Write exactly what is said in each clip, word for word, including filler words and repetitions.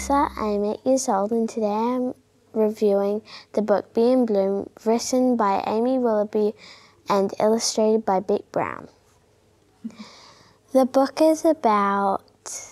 Alexa, I'm eight years old, and today I'm reviewing the book Bec Brown, written by Amy Willoughby and illustrated by Bec Brown. The book is about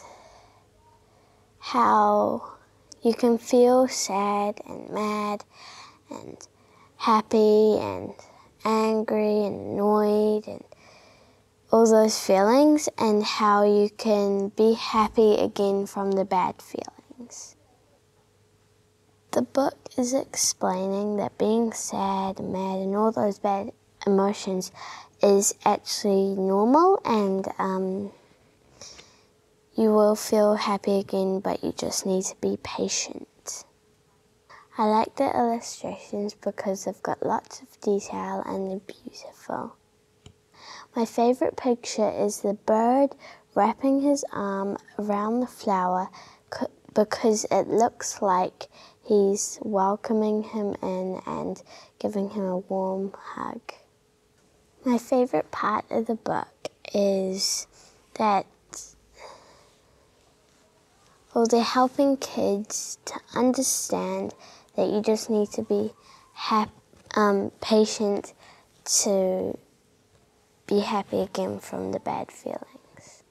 how you can feel sad and mad and happy and angry and annoyed and all those feelings, and how you can be happy again from the bad feelings. The book is explaining that being sad and mad and all those bad emotions is actually normal, and um, you will feel happy again, but you just need to be patient. I like the illustrations because they've got lots of detail and they're beautiful. My favourite picture is the bird wrapping his arm around the flower because it looks like he's welcoming him in and giving him a warm hug. My favourite part of the book is that well, they're helping kids to understand that you just need to be hap um, patient to be happy again from the bad feelings.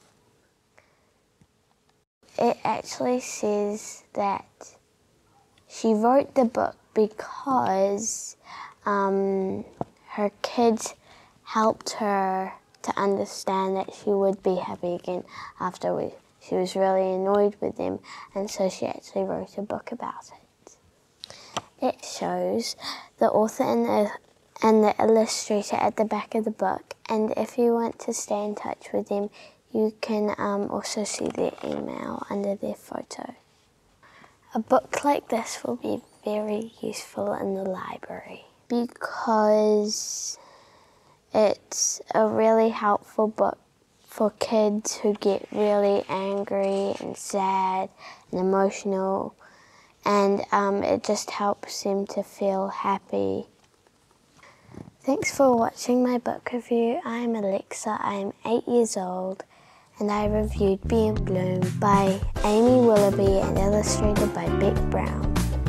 It actually says that she wrote the book because um, her kids helped her to understand that she would be happy again after we, she was really annoyed with them, and so she actually wrote a book about it. It shows the author and the and the illustrator at the back of the book, and if you want to stay in touch with them, you can um, also see their email under their photo. A book like this will be very useful in the library because it's a really helpful book for kids who get really angry and sad and emotional, and um, it just helps them to feel happy. Thanks for watching my book review. I'm Alexa, I'm eight years old, and I reviewed Bec Brown by Amy Willoughby and illustrated by Bec Brown.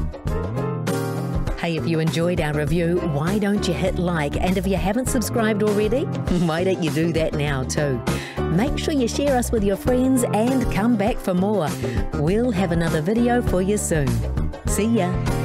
Hey, if you enjoyed our review, why don't you hit like? And if you haven't subscribed already, why don't you do that now too? Make sure you share us with your friends and come back for more. We'll have another video for you soon. See ya.